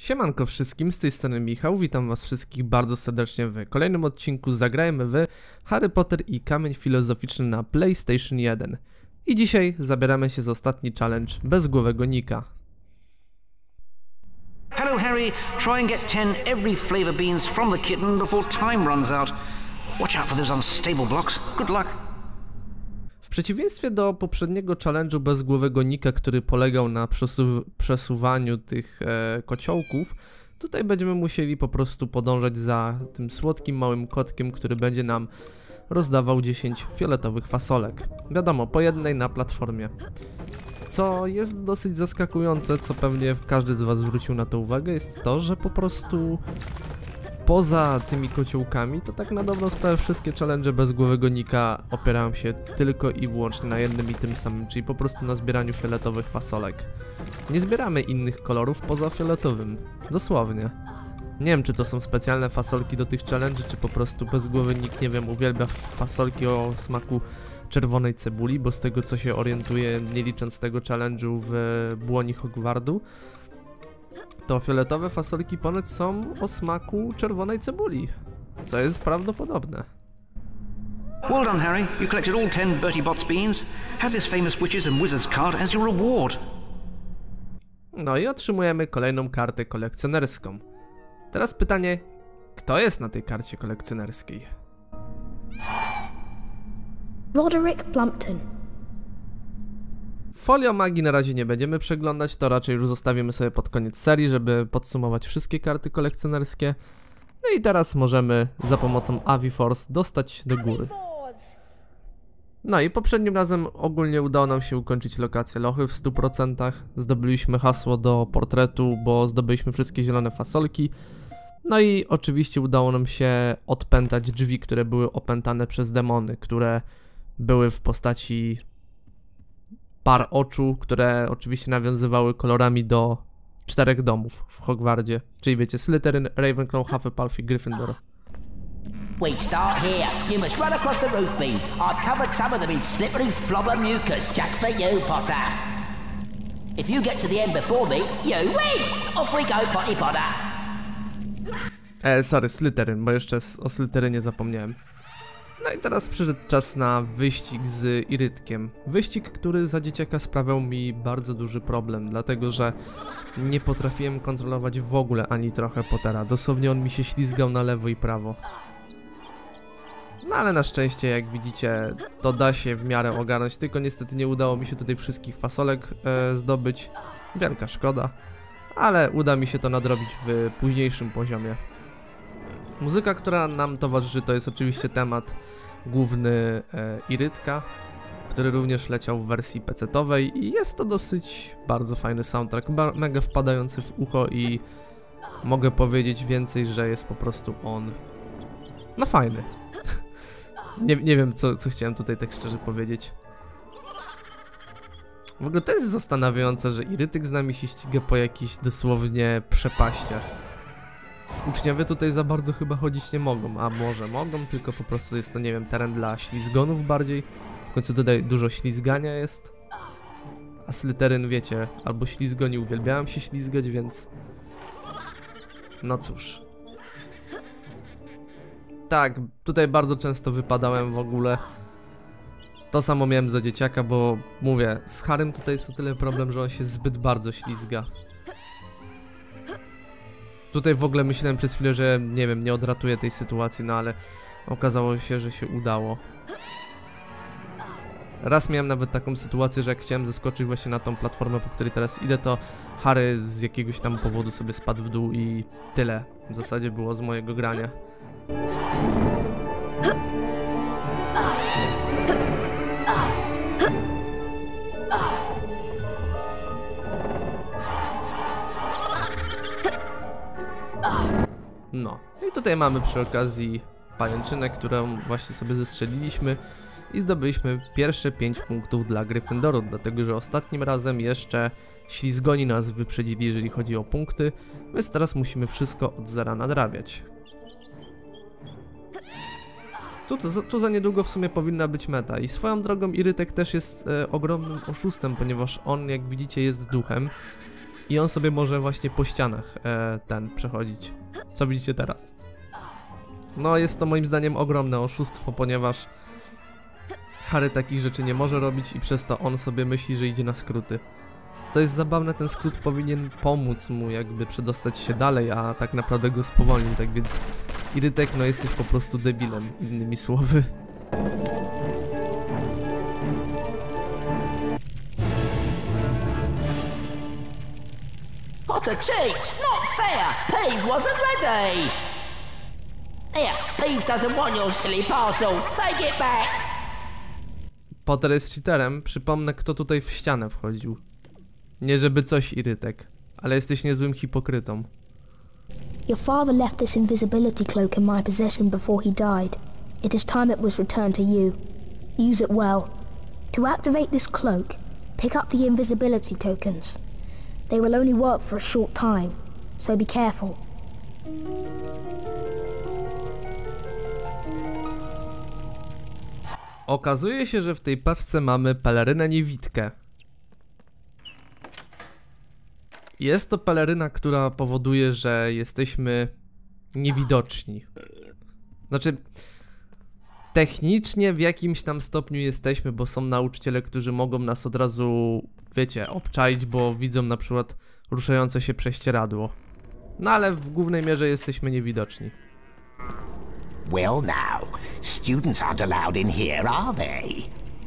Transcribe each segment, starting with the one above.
Siemanko wszystkim, z tej strony Michał, witam was wszystkich bardzo serdecznie w kolejnym odcinku Zagrajmy w Harry Potter i Kamień Filozoficzny na PlayStation 1. I dzisiaj zabieramy się za ostatni challenge bezgłowego Nika. Hello Harry, try and get 10 every flavour beans from the kitten before time runs out. Watch out for those unstable blocks. Good luck. W przeciwieństwie do poprzedniego challenge'u bezgłowego Nika, który polegał na przesuwaniu tych kociołków, tutaj będziemy musieli po prostu podążać za tym słodkim małym kotkiem, który będzie nam rozdawał 10 fioletowych fasolek. Wiadomo, po jednej na platformie. Co jest dosyć zaskakujące, co pewnie każdy z was zwrócił na to uwagę, jest to, że po prostu poza tymi kociołkami, to tak na dobrą sprawę wszystkie challenge bezgłowego Nika opierają się tylko i wyłącznie na jednym i tym samym, czyli po prostu na zbieraniu fioletowych fasolek. Nie zbieramy innych kolorów poza fioletowym, dosłownie. Nie wiem, czy to są specjalne fasolki do tych challenge, czy po prostu bezgłowy Nik, nie wiem, uwielbia fasolki o smaku czerwonej cebuli, bo z tego co się orientuję, nie licząc tego challenge'u w błoni Hogwartu, to fioletowe fasolki ponoć są o smaku czerwonej cebuli, co jest prawdopodobne. Well done Harry, you collected all 10 Bertie Bott's beans. Have this famous witches and wizards card as your reward. No i otrzymujemy kolejną kartę kolekcjonerską. Teraz pytanie, kto jest na tej karcie kolekcjonerskiej? Roderick Plumpton. Folio magii na razie nie będziemy przeglądać, to raczej już zostawimy sobie pod koniec serii, żeby podsumować wszystkie karty kolekcjonerskie. No i teraz możemy za pomocą Aviforce dostać do góry. No i poprzednim razem ogólnie udało nam się ukończyć lokację lochy w 100%. Zdobyliśmy hasło do portretu, bo zdobyliśmy wszystkie zielone fasolki. No i oczywiście udało nam się odpętać drzwi, które były opętane przez demony, które były w postaci par oczu, które oczywiście nawiązywały kolorami do 4 domów w Hogwarcie. Czyli wiecie, Slytherin, Ravenclaw, Hufflepuff i Gryffindor. We start here. You must run across the roof beams. I've covered some of them in slippery flobber mucus just for you, Potter. If you get to the end before me, you win! Off we go, Potty Potter! Sorry, Slytherin, bo jeszcze o Slytherinie zapomniałem. No i teraz przyszedł czas na wyścig z Irytkiem. Wyścig, który za dzieciaka sprawiał mi bardzo duży problem, dlatego że nie potrafiłem kontrolować w ogóle ani trochę Pottera. Dosłownie on mi się ślizgał na lewo i prawo. No ale na szczęście, jak widzicie, to da się w miarę ogarnąć, tylko niestety nie udało mi się tutaj wszystkich fasolek zdobyć. Wielka szkoda, ale uda mi się to nadrobić w późniejszym poziomie. Muzyka, która nam towarzyszy, to jest oczywiście temat główny Irytka, który również leciał w wersji PC-towej i jest to dosyć bardzo fajny soundtrack, mega wpadający w ucho i mogę powiedzieć więcej, że jest po prostu on, no fajny. nie wiem co chciałem tutaj tak szczerze powiedzieć. W ogóle to jest zastanawiające, że Irytyk z nami się ściga po jakichś dosłownie przepaściach. Uczniowie tutaj za bardzo chyba chodzić nie mogą, a może mogą, tylko po prostu jest to, nie wiem, teren dla ślizgonów bardziej. W końcu tutaj dużo ślizgania jest. A Slytherin, wiecie, albo ślizgoni uwielbiałem się ślizgać, więc... no cóż. Tak, tutaj bardzo często wypadałem w ogóle. To samo miałem za dzieciaka, bo mówię, z Harrym tutaj jest o tyle problem, że on się zbyt bardzo ślizga. Tutaj w ogóle myślałem przez chwilę, że nie wiem, nie odratuję tej sytuacji, no ale okazało się, że się udało. Raz miałem nawet taką sytuację, że jak chciałem zeskoczyć właśnie na tą platformę, po której teraz idę, to Harry z jakiegoś tam powodu sobie spadł w dół i tyle w zasadzie było z mojego grania. No, i tutaj mamy przy okazji pajęczynę, którą właśnie sobie zestrzeliliśmy i zdobyliśmy pierwsze 5 punktów dla Gryffindoru, dlatego że ostatnim razem jeszcze ślizgoni nas wyprzedzili, jeżeli chodzi o punkty, więc teraz musimy wszystko od zera nadrabiać. Tu za niedługo w sumie powinna być meta i swoją drogą Irytek też jest ogromnym oszustem, ponieważ on, jak widzicie, jest duchem I on sobie może właśnie po ścianach przechodzić. Co widzicie teraz? No jest to moim zdaniem ogromne oszustwo, ponieważ Harry takich rzeczy nie może robić i przez to on sobie myśli, że idzie na skróty. Co jest zabawne, ten skrót powinien pomóc mu jakby przedostać się dalej, a tak naprawdę go spowolnił, tak więc Irytek, no jesteś po prostu debilem, innymi słowy. Potter cheats! Not fair! Peeves wasn't ready! Here, Peeves doesn't want your silly parcel. Take it back! Potter jest cheaterem. Przypomnę, kto tutaj w ścianę wchodził. Nie żeby coś, Irytek, ale jesteś niezłym hipokrytą. Your father left this invisibility cloak in my possession before he died. It is time it was returned to you. Use it well. To activate this cloak, pick up the invisibility tokens. They will only work for a short time, so be careful. Okazuje się, że w tej paczce mamy pelerynę niewidkę. Jest to peleryna, która powoduje, że jesteśmy niewidoczni. Znaczy, technicznie w jakimś tam stopniu jesteśmy, bo są nauczyciele, którzy mogą nas od razu, wiecie, obczaić, bo widzą na przykład ruszające się prześcieradło. No ale w głównej mierze jesteśmy niewidoczni. Well now, students aren't allowed in here, are they?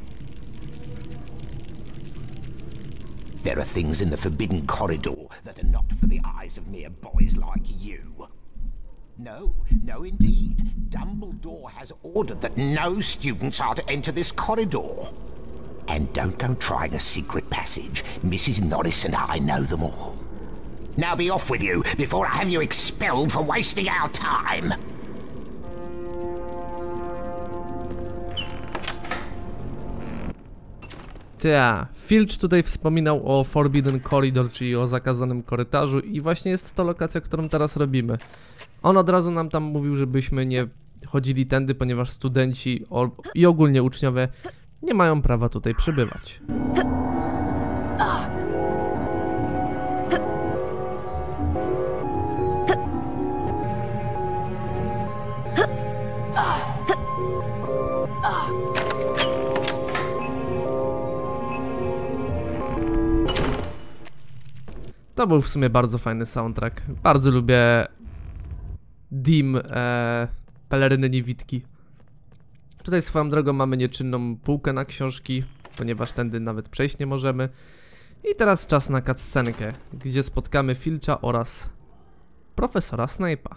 There are things in the Forbidden Corridor that are not for the eyes of mere boys like you. No, no indeed. Dumbledore has ordered that no students are to enter this corridor. And don't go trying a secret passage. Mrs. Norris and I know them all. Now be off with you, before I have you expelled for wasting our time! Filch tutaj wspominał o Forbidden Corridor, czyli o zakazanym korytarzu i właśnie jest to lokacja, którą teraz robimy. On od razu nam tam mówił, żebyśmy nie chodzili tędy, ponieważ studenci i ogólnie uczniowie nie mają prawa tutaj przebywać. To był w sumie bardzo fajny soundtrack. Bardzo lubię Dim peleryny niewidki. Tutaj swoją drogą mamy nieczynną półkę na książki, ponieważ tędy nawet przejść nie możemy. I teraz czas na cutscenkę, gdzie spotkamy Filcha oraz profesora Snape'a.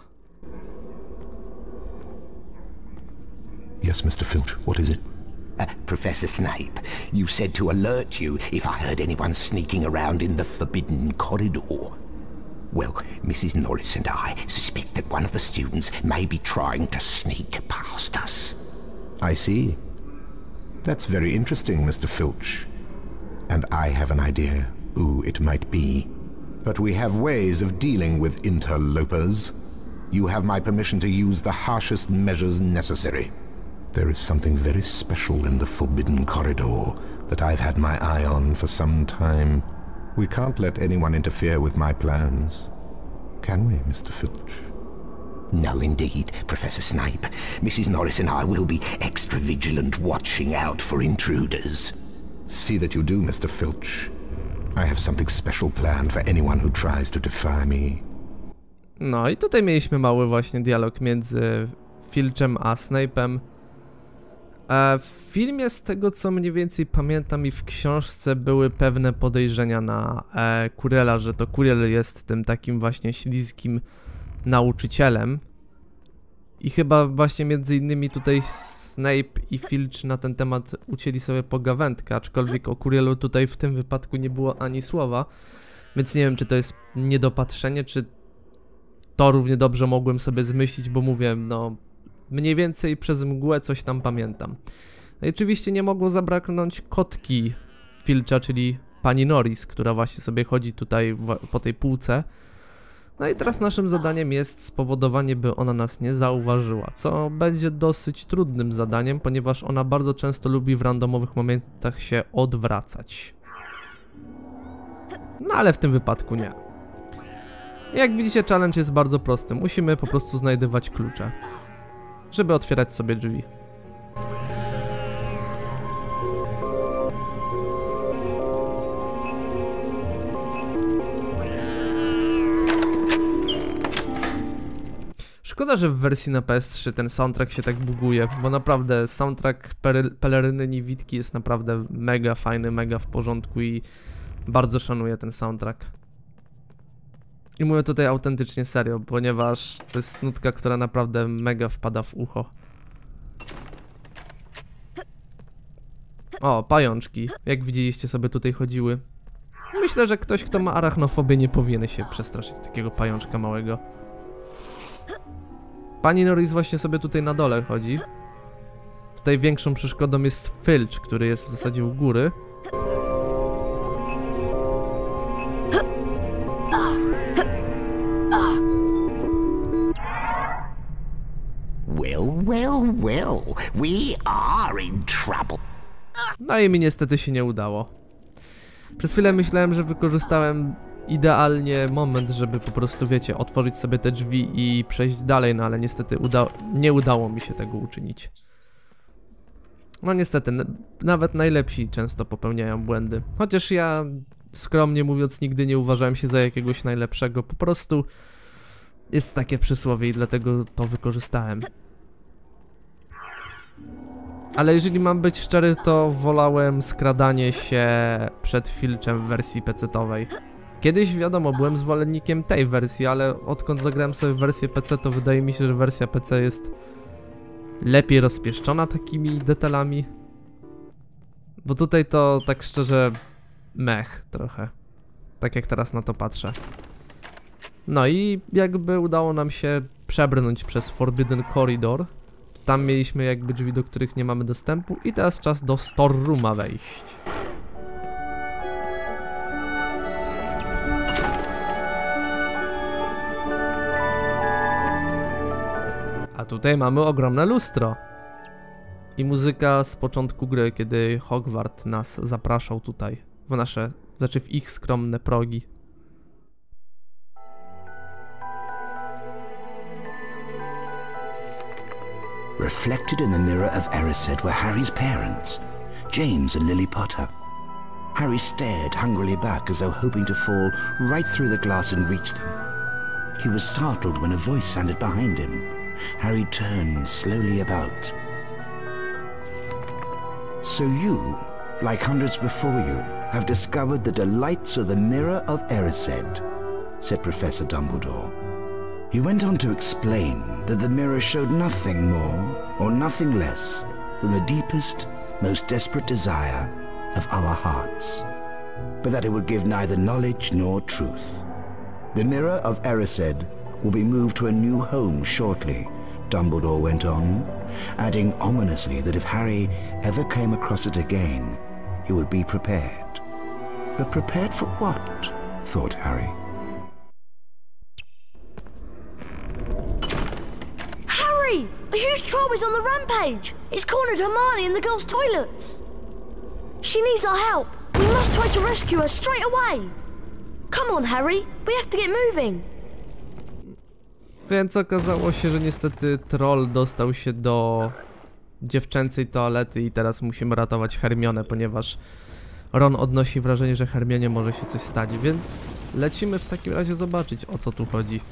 Yes, Mr. Filch, what is it? Professor Snape, you said to alert you if I heard anyone sneaking around in the Forbidden Corridor. Well, Mrs. Norris and I suspect that one of the students may be trying to sneak past us. I see. That's very interesting, Mr. Filch. And I have an idea who it might be. But we have ways of dealing with interlopers. You have my permission to use the harshest measures necessary. There is something very special in the Forbidden Corridor that I've had my eye on for some time. We can't let anyone interfere with my plans. Can we, Mr. Filch? No, indeed, Professor Snape. Mrs. Norris and I will be extra vigilant, watching out for intruders. See that you do, Mr. Filch. I have something special planned for anyone who tries to defy me. No i tutaj mieliśmy mały właśnie dialog między Filchem a Snape'em. W filmie, z tego co mniej więcej pamiętam i w książce, były pewne podejrzenia na Quirrella, że to Quirrell jest tym takim właśnie śliskim nauczycielem. I chyba właśnie między innymi tutaj Snape i Filch na ten temat ucięli sobie pogawędkę, aczkolwiek o Quirrellu tutaj w tym wypadku nie było ani słowa. Więc nie wiem, czy to jest niedopatrzenie, czy to równie dobrze mogłem sobie zmyślić, bo mówię, no mniej więcej przez mgłę coś tam pamiętam. No i oczywiście nie mogło zabraknąć kotki Filcha, czyli pani Norris, która właśnie sobie chodzi tutaj po tej półce. No i teraz naszym zadaniem jest spowodowanie, by ona nas nie zauważyła, co będzie dosyć trudnym zadaniem, ponieważ ona bardzo często lubi w randomowych momentach się odwracać. No ale w tym wypadku nie. Jak widzicie, challenge jest bardzo prosty. Musimy po prostu znajdywać klucze, żeby otwierać sobie drzwi. Szkoda, że w wersji na PS3 ten soundtrack się tak buguje, bo naprawdę soundtrack Peleryny Niewidki jest naprawdę mega fajny, mega w porządku i bardzo szanuję ten soundtrack. I mówię tutaj autentycznie serio, ponieważ to jest nutka, która naprawdę mega wpada w ucho. O, pajączki. Jak widzieliście, sobie tutaj chodziły. Myślę, że ktoś, kto ma arachnofobię, nie powinien się przestraszyć takiego pajączka małego. Pani Norris właśnie sobie tutaj na dole chodzi. Tutaj większą przeszkodą jest Filch, który jest w zasadzie u góry. Well, we are in trouble. No i mi niestety się nie udało. Przez chwilę myślałem, że wykorzystałem idealnie moment, żeby po prostu, wiecie, otworzyć sobie te drzwi i przejść dalej, no ale niestety nie udało mi się tego uczynić. No niestety, nawet najlepsi często popełniają błędy. Chociaż ja, skromnie mówiąc, nigdy nie uważałem się za jakiegoś najlepszego, po prostu jest takie przysłowie i dlatego to wykorzystałem. Ale jeżeli mam być szczery, to wolałem skradanie się przed Filchem w wersji PC-towej. Kiedyś, wiadomo, byłem zwolennikiem tej wersji, ale odkąd zagrałem sobie w wersję PC, to wydaje mi się, że wersja PC jest lepiej rozpieszczona takimi detalami. Bo tutaj to tak szczerze mech trochę. Tak jak teraz na to patrzę. No i jakby udało nam się przebrnąć przez Forbidden Corridor. Tam mieliśmy jakby drzwi, do których nie mamy dostępu i teraz czas do Store Rooma wejść. A tutaj mamy ogromne lustro. I muzyka z początku gry, kiedy Hogwart nas zapraszał tutaj w ich skromne progi. Reflected in the mirror of Erised were Harry's parents, James and Lily Potter. Harry stared hungrily back as though hoping to fall right through the glass and reach them. He was startled when a voice sounded behind him. Harry turned slowly about. So you, like hundreds before you, have discovered the delights of the mirror of Erised, said Professor Dumbledore. He went on to explain that the mirror showed nothing more or nothing less than the deepest, most desperate desire of our hearts, but that it would give neither knowledge nor truth. The mirror of Erised will be moved to a new home shortly, Dumbledore went on, adding ominously that if Harry ever came across it again, he would be prepared. But prepared for what? Thought Harry. Harry! A huge troll is on the rampage! It's cornered Hermione in the girls' toilets! She needs our help! We must try to rescue her straight away! Come on, Harry! We have to get moving! Więc okazało się, że niestety troll dostał się do dziewczęcej toalety i teraz musimy ratować Hermionę, ponieważ Ron odnosi wrażenie, że Hermionie może się coś stać, więc lecimy w takim razie zobaczyć, o co tu chodzi.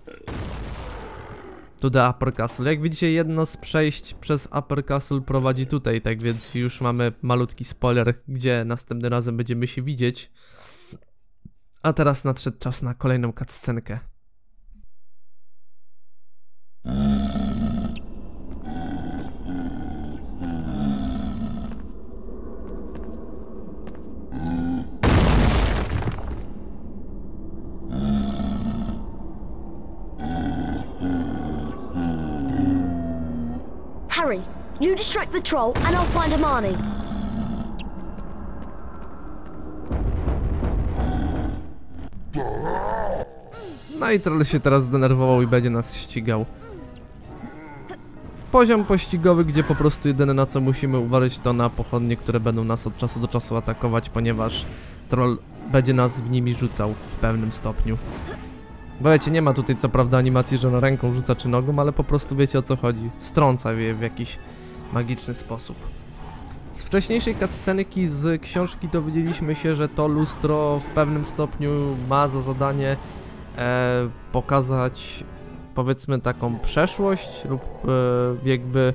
To The Upper Castle. Jak widzicie, jedno z przejść przez Upper Castle prowadzi tutaj, tak więc już mamy malutki spoiler, gdzie następnym razem będziemy się widzieć. A teraz nadszedł czas na kolejną cutscenkę. Harry, you distract the troll and I'll find Hermione. No i troll się teraz zdenerwował i będzie nas ścigał. poziom pościgowy, gdzie po prostu jedyne na co musimy uważać to na pochodnie, które będą nas od czasu do czasu atakować, ponieważ troll będzie nas w nimi rzucał w pewnym stopniu. Bo wiecie, nie ma tutaj co prawda animacji, że on ręką rzuca czy nogą, ale po prostu wiecie o co chodzi. Strąca je w jakiś magiczny sposób. Z wcześniejszej cutscenki z książki dowiedzieliśmy się, że to lustro w pewnym stopniu ma za zadanie pokazać, powiedzmy, taką przeszłość lub jakby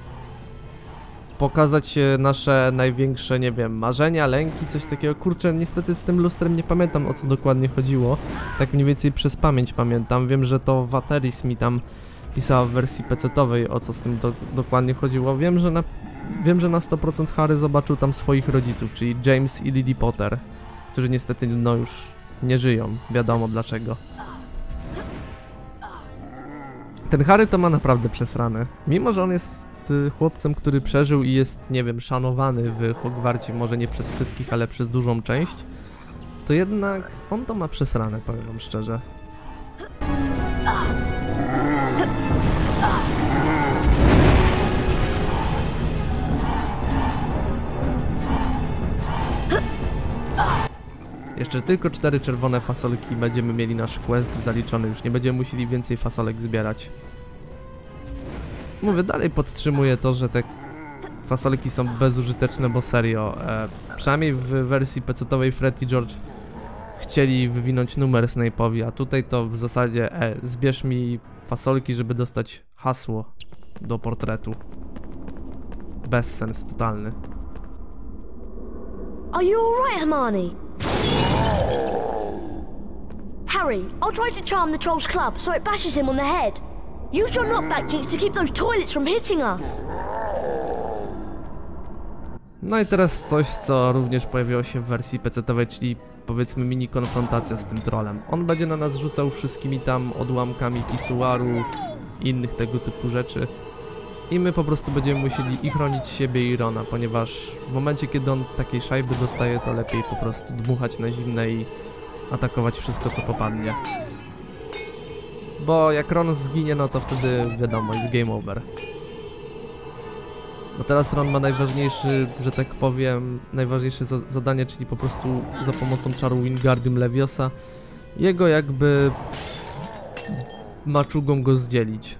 pokazać nasze największe, nie wiem, marzenia, lęki, coś takiego. Kurczę, niestety z tym lustrem nie pamiętam, o co dokładnie chodziło. Tak mniej więcej przez pamięć pamiętam. Wiem, że to Wateris mi tam pisała w wersji PC-towej, o co z tym dokładnie chodziło. Wiem, że na 100% Harry zobaczył tam swoich rodziców, czyli James i Lily Potter, którzy niestety no już nie żyją, wiadomo dlaczego. Ten Harry to ma naprawdę przesrane. Mimo że on jest chłopcem, który przeżył i jest, nie wiem, szanowany w Hogwarcie, może nie przez wszystkich, ale przez dużą część, to jednak on to ma przesrane, powiem wam szczerze. Jeszcze tylko 4 czerwone fasolki, będziemy mieli nasz quest zaliczony, już nie będziemy musieli więcej fasolek zbierać. Mówię, dalej podtrzymuję to, że te fasolki są bezużyteczne, bo serio, przynajmniej w wersji PC-towej Fred i George chcieli wywinąć numer Snape'owi, a tutaj to w zasadzie, zbierz mi fasolki, żeby dostać hasło do portretu. Bezsens totalny. Are you alright, Hermione? Harry, I'll try to charm the troll's club so it bashes him on the head. Use your knockback jinx to keep those toilets from hitting us. No i teraz coś, co również pojawiło się w wersji PC-towej, czyli powiedzmy mini konfrontacja z tym trollem. On będzie na nas rzucał wszystkimi tam odłamkami pisuarów i innych tego typu rzeczy. I my po prostu będziemy musieli i chronić siebie i Rona, ponieważ w momencie, kiedy on takiej szajby dostaje, to lepiej po prostu dmuchać na zimne i atakować wszystko, co popadnie. Bo jak Ron zginie, no to wtedy wiadomo, jest game over. Bo teraz Ron ma najważniejszy, że tak powiem, najważniejsze zadanie, czyli po prostu za pomocą czaru Wingardium Leviosa jego jakby maczugą go zdzielić.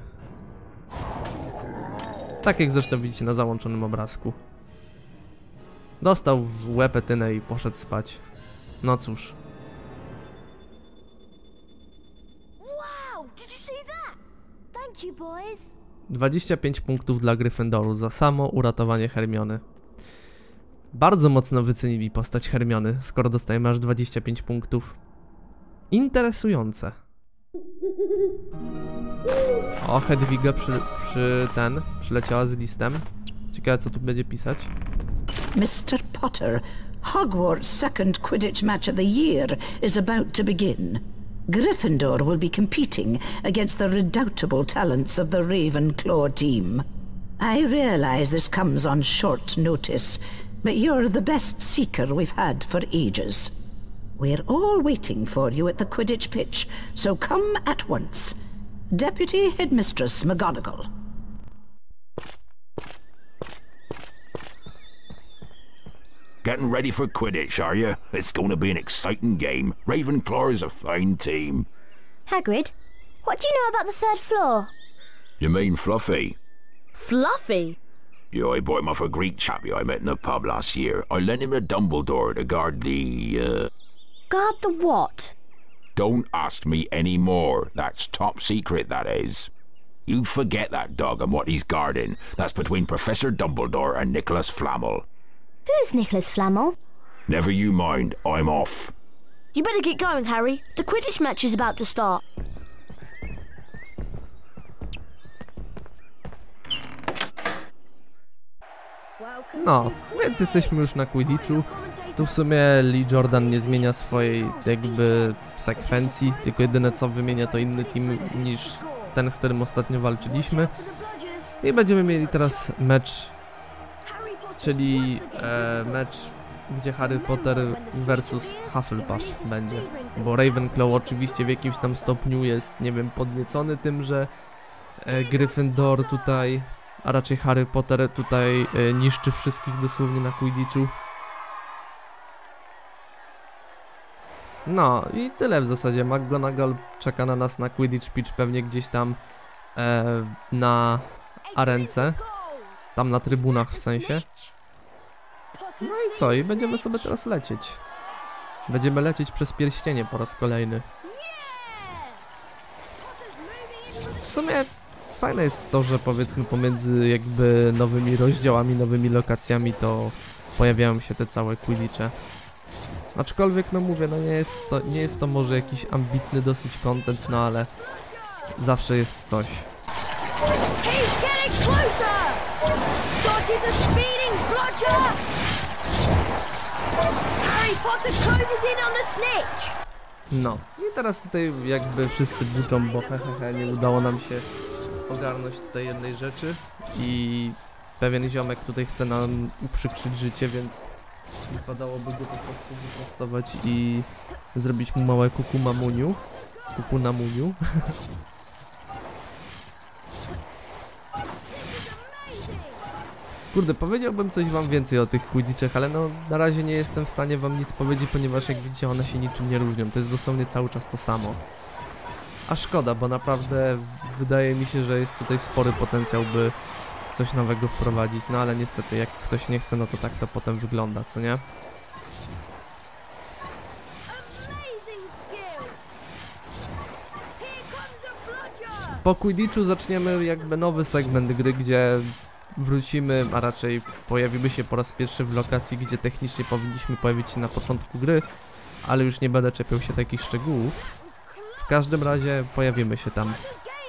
Tak jak zresztą widzicie na załączonym obrazku. Dostał w łeb etynę i poszedł spać. No cóż. Wow, did you see that? Thank you, boys. 25 punktów dla Gryffindoru za samo uratowanie Hermiony. Bardzo mocno wycenili postać Hermiony, skoro dostajemy aż 25 punktów. Interesujące. O, Hedwiga przyleciała z listem. Ciekawe, co tu będzie pisać. Mr. Potter, Hogwarts' second Quidditch match of the year is about to begin. Gryffindor will be competing against the redoubtable talents of the Ravenclaw team. I realize this comes on short notice, but you're the best seeker we've had for ages. We're all waiting for you at the Quidditch pitch, so come at once. Deputy Headmistress McGonagall. Getting ready for Quidditch, are you? It's going to be an exciting game. Ravenclaw is a fine team. Hagrid, what do you know about the third floor? You mean Fluffy? Fluffy? Yeah, I bought him off a Greek chappie I met in the pub last year. I lent him to Dumbledore to guard the, Guard the what? Don't ask me any more. That's top secret, that is. You forget that dog and what he's guarding. That's between Professor Dumbledore and Nicholas Flamel. Who's Nicholas Flamel? Never you mind, I'm off. You better get going, Harry. The Quidditch match is about to start. No, więc jesteśmy już na Quidditchu. Tu w sumie Lee Jordan nie zmienia swojej jakby sekwencji, tylko jedyne co wymienia to inny team niż ten, z którym ostatnio walczyliśmy. I będziemy mieli teraz mecz, czyli mecz, gdzie Harry Potter versus Hufflepuff będzie. Bo Ravenclaw oczywiście w jakimś tam stopniu jest, nie wiem, podniecony tym, że Gryffindor tutaj a raczej Harry Potter tutaj niszczy wszystkich dosłownie na Quidditchu. No i tyle w zasadzie. McGonagall czeka na nas na Quidditch Pitch, pewnie gdzieś tam na arence, tam na trybunach w sensie. No i co? I będziemy sobie teraz lecieć. Będziemy lecieć przez pierścienie po raz kolejny. W sumie fajne jest to, że powiedzmy pomiędzy jakby nowymi rozdziałami, nowymi lokacjami to pojawiają się te całe Quidditche. Aczkolwiek no mówię, no nie jest to może jakiś ambitny dosyć content, no ale zawsze jest coś. No i teraz tutaj jakby wszyscy buczą, bo nie udało nam się ogarnąć tutaj jednej rzeczy i pewien ziomek tutaj chce nam uprzykrzyć życie, więc wypadałoby go po prostu wyprostować i zrobić mu małe kuku mamuniu. Kuku na muniu. Kurde, powiedziałbym coś wam więcej o tych Quidditchach, ale no na razie nie jestem w stanie wam nic powiedzieć, ponieważ jak widzicie one się niczym nie różnią. To jest dosłownie cały czas to samo. A szkoda, bo naprawdę wydaje mi się, że jest tutaj spory potencjał, by coś nowego wprowadzić, no ale niestety jak ktoś nie chce, no to tak to potem wygląda, co nie? Po Quidditchu zaczniemy jakby nowy segment gry, gdzie wrócimy, a raczej pojawimy się po raz pierwszy w lokacji, gdzie technicznie powinniśmy pojawić się na początku gry, ale już nie będę czepiał się takich szczegółów. W każdym razie pojawimy się tam.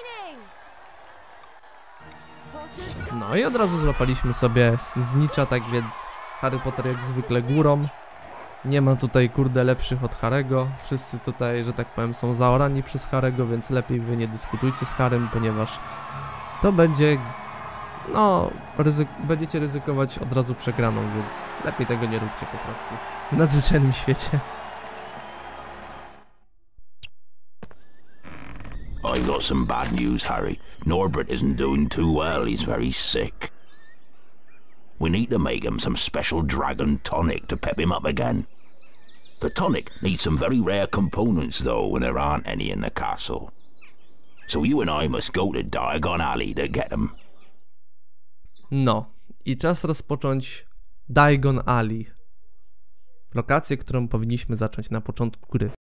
No i od razu złapaliśmy sobie znicza, tak więc Harry Potter jak zwykle górą. Nie ma tutaj kurde lepszych od Harry'ego. Wszyscy tutaj, że tak powiem, są zaorani przez Harry'ego, więc lepiej wy nie dyskutujcie z Harrym, ponieważ to będzie... no, będziecie ryzykować od razu przegraną, więc lepiej tego nie róbcie po prostu. W nadzwyczajnym świecie. I got some bad news, Harry. Norbert isn't doing too well. He's very sick. We need to make him some special dragon tonic to pep him up again. The tonic needs some very rare components, though, when there aren't any in the castle. So you and I must go to Diagon Alley to get them. No, i czas rozpocząć Diagon Alley. Lokację, którą powinniśmy zacząć na początku gry.